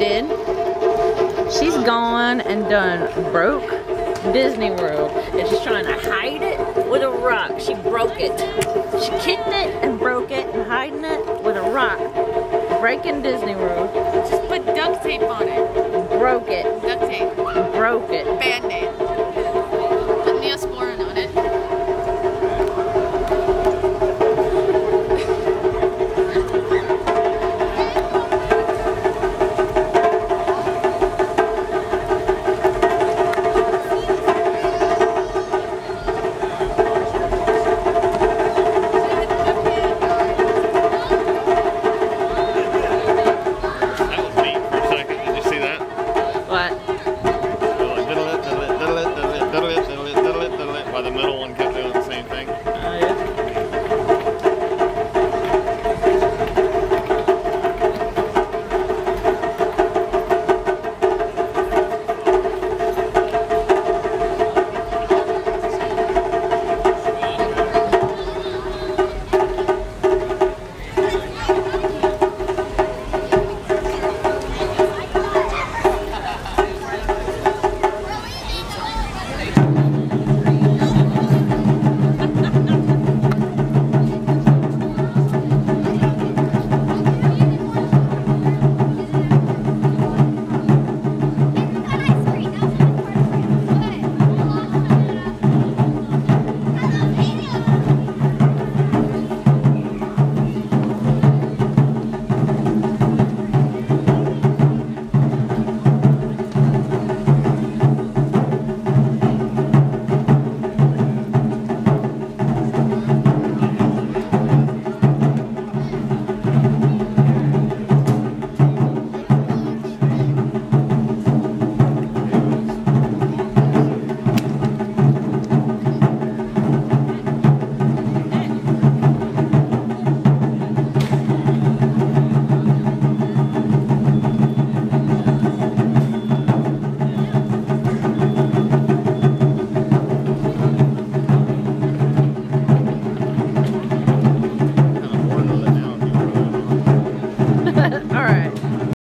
did. She's gone and done broke Disney World, and she's trying to hide it with a rock. She broke it. She kicked it and broke it and hiding it with a rock. Breaking Disney World. Just put duct tape on